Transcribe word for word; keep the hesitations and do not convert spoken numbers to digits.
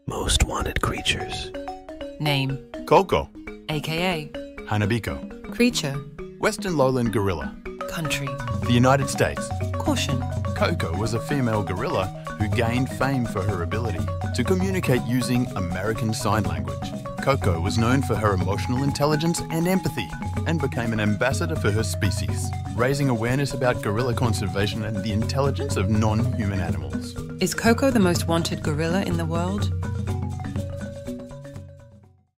Most wanted creatures. Name. Koko. A K A. Hanabiko. Creature. Western lowland gorilla. Country. The United States. Caution. Koko was a female gorilla who gained fame for her ability to communicate using American Sign Language. Koko was known for her emotional intelligence and empathy and became an ambassador for her species, raising awareness about gorilla conservation and the intelligence of non-human animals. Is Koko the most wanted gorilla in the world?